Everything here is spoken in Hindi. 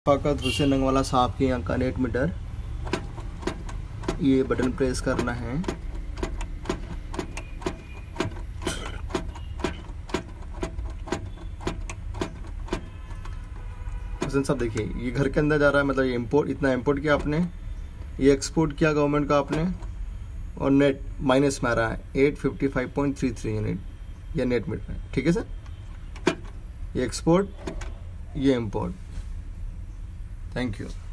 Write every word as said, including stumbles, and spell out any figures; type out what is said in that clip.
शफाकत हुसैन नंगवाला साहब के यहाँ का नेट मीटर। ये बटन प्रेस करना है। हुसैन साहब देखिए, ये घर के अंदर जा रहा है, मतलब ये इंपोर्ट, इतना इंपोर्ट किया आपने, ये एक्सपोर्ट किया गवर्नमेंट का आपने, और नेट माइनस में आ रहा है eight fifty five point three three unit, ये नेट मीटर है। ठीक है सर, ये एक्सपोर्ट, ये इंपोर्ट। Thank you.